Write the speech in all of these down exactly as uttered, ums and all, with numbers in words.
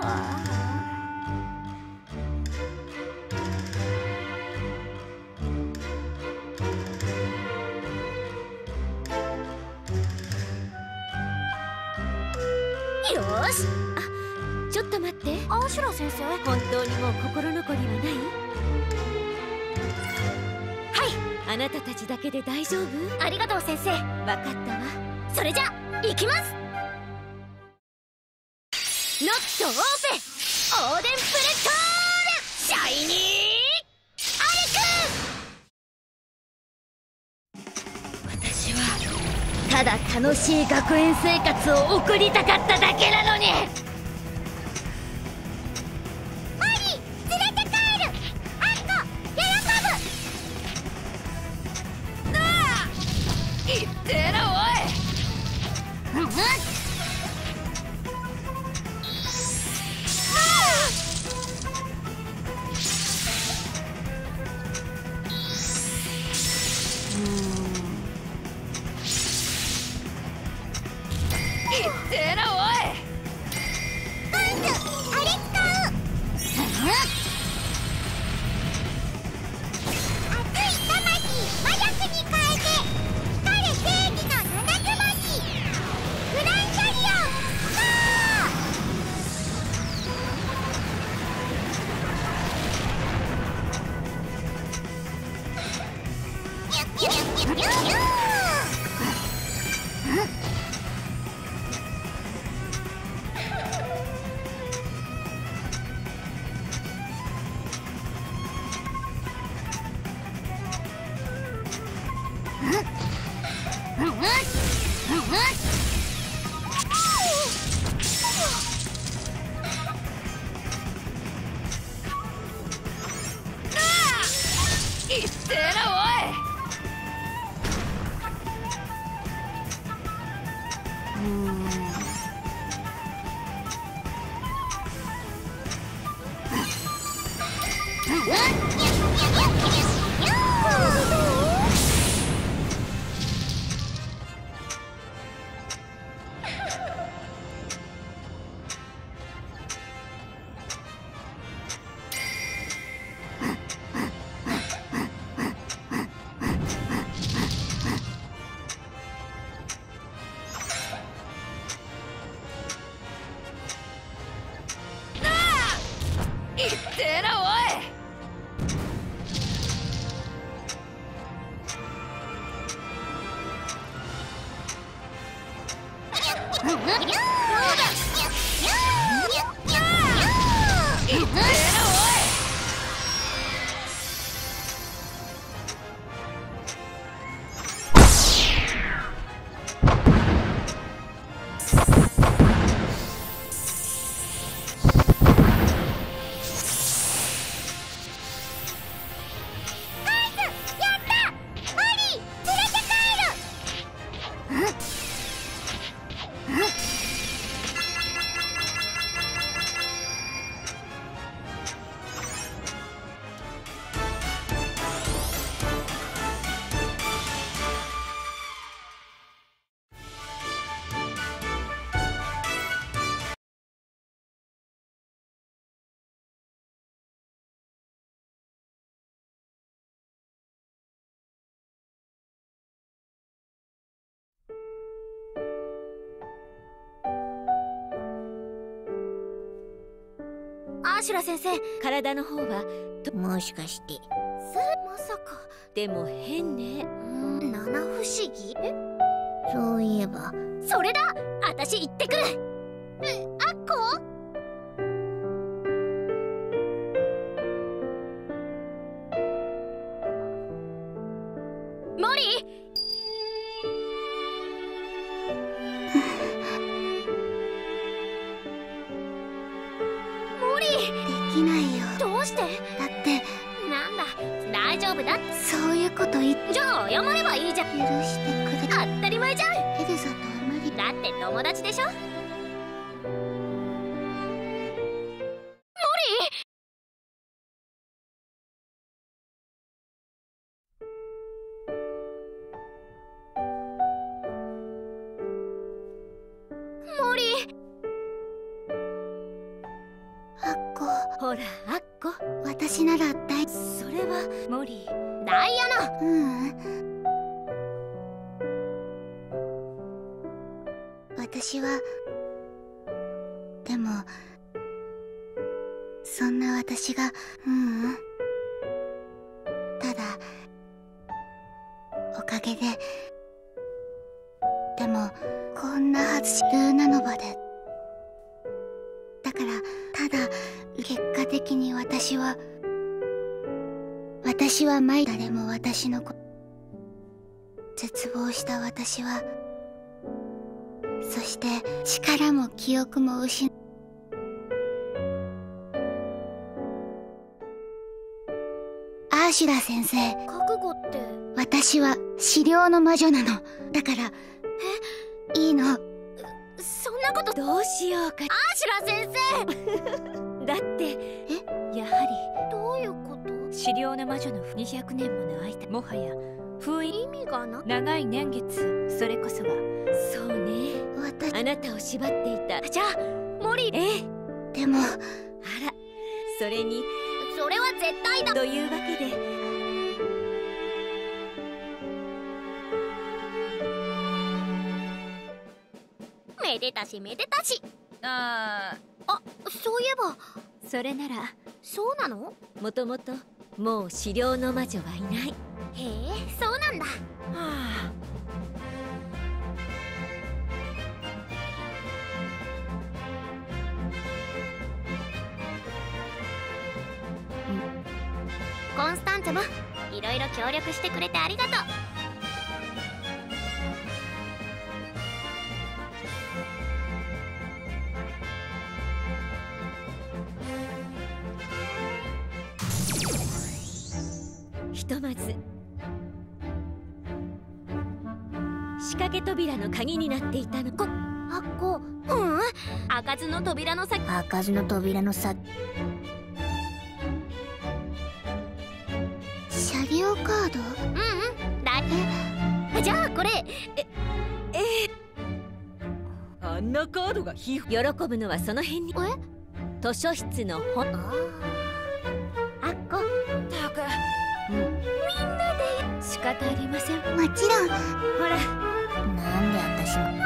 よーし。あ、ちょっと待って。アーシュラ先生、本当にもう心残りはない？はい、あなたたちだけで大丈夫？ありがとう先生。分かったわ。それじゃ行きます。ノットオープン。オーデンプレットールシャイニーアレク。私はただ楽しい学園生活を送りたかっただけなのに。マリー連れて帰る。アンコ喜ぶ。なあ言ってえなおい。うん、アーシュラ先生、体の方はともしかしてさまさか。でも変ね。んー、七不思議。え、そういえばそれだ。私行ってくる。え、アッコ。モリー。できないよ。どうして？だってなんだ、大丈夫だ。そういうこと言っじゃあ謝ればいいじゃん。許してくれ。当たり前じゃん。エルザとあまりだって友達でしょ。モリー。モリー。 ほらアッコ、 私なら大それはモリー。ダイアナ。 ううん私はでもそんな私がううんただおかげででもこんな初ルーナノバでだからただ結果的に私は私は前誰も私の子絶望した私はそして力も記憶も失うアーシュラ先生、 覚悟って私は資料の魔女なのだからえいいのそんなことどうしようか。アーシュラ先生だってえやはりどういうこと。資料の魔女のにひゃくねんもの間、もはや封印意味がな長い年月、それこそがそうね私あなたを縛っていた。じゃあモリー。ええでもあらそれにそれは絶対だというわけでめでたしめでたし。あーあ、そういえばそれならそうなの。もともともう資料の魔女はいない。へえそうなんだ。はあコンスタンツェもいろいろ協力してくれてありがとう。ひとまず仕掛け扉の鍵になっていたのこあっこうん開かずの扉の先開かずの扉の先車両カード。 うんうんだえじゃあこれええあんなカードがひ喜ぶのはその辺に。え図書室の本ああっこたくみんなで仕方ありません。 もちろん。 ほらなんで私の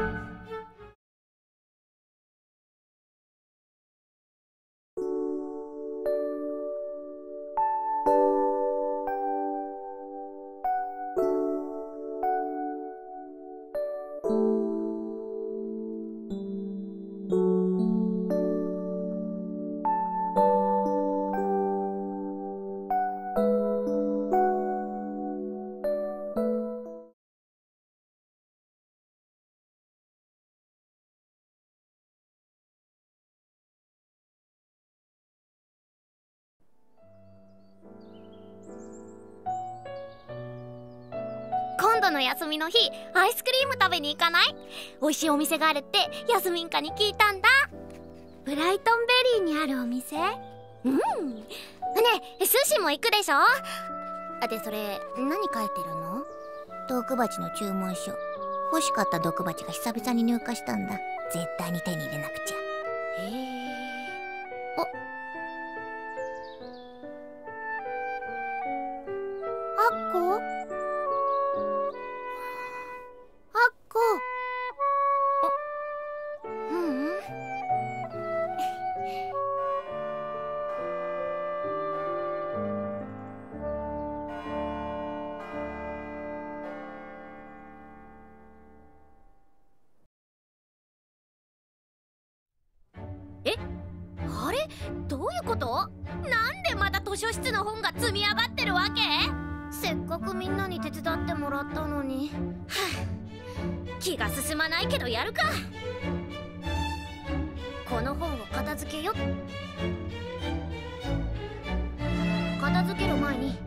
今度の休みの日アイスクリーム食べに行かない？美味しいお店があるってヤスミンカに聞いたんだ。ブライトンベリーにあるお店。うんねえ寿司も行くでしょ。あでそれ何書いてるの？ 毒蜂の注文書。欲しかった毒蜂が久々に入荷したんだ。絶対に手に入れなくちゃ。 へえああっこあっこあうんうんえあれどういうこと？なんでまた図書室の本が積み上がってるわけ？せっかくみんなに手伝ってもらったのに。はあ、気が進まないけどやるか。この本を片付けよ。片付ける前に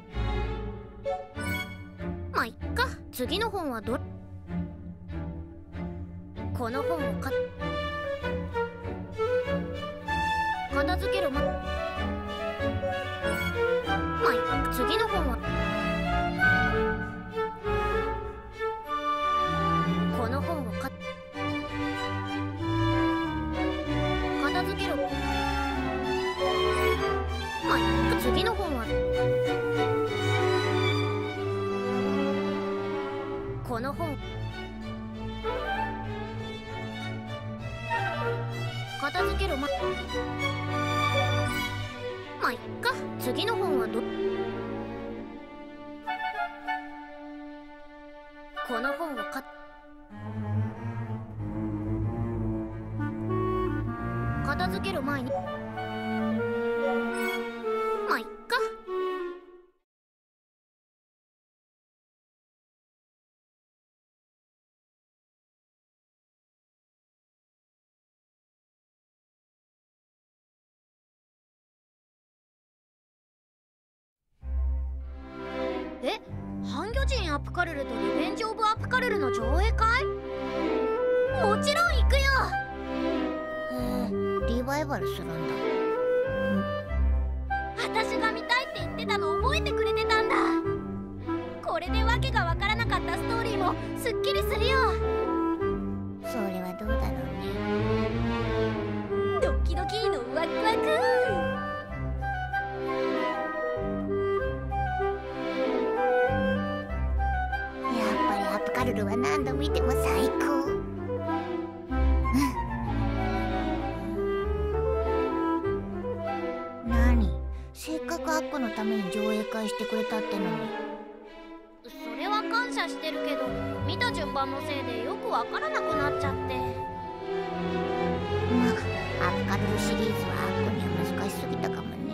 まあいっか。次の本はどこの本をか片付ける前まあいっか。次の本はこの本をか片付ける次の本はこの本。片付けるままあいっか。次の本はどこの本をか片付ける前にまあいっか。え、半魚人アプカルルとリベンジオブアプカルルの上映会？もちろん行くよ。へえ、リバイバルするんだ。私が見たいって言ってたの覚えてくれてたんだ。これでわけがわからなかったストーリーもすっきりするよ。それはどうだろうね。ドキドキのワクワク。アプカルルは何度見ても最高。何？せっかくアップのために上映会してくれたってのに。それは感謝してるけど、見た順番のせいでよくわからなくなっちゃって。まあ、アプカルルシリーズはアップには難しすぎたかもね。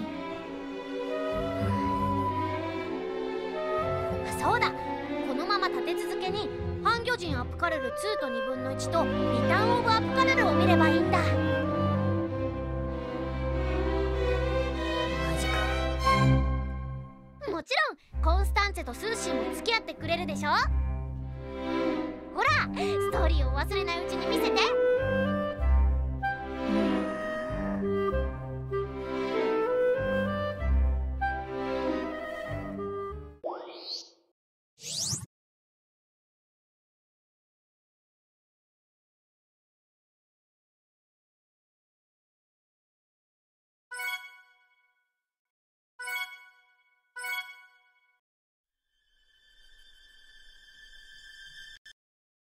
そうだ、このまま立て続けに半魚人アプカルルツーとにぶんのいちとリターンオブアプカルルを見ればいいんだ。マジか。もちろんコンスタンツェとスーシーも付き合ってくれるでしょ。ほら、ストーリーを忘れないうちに見せて。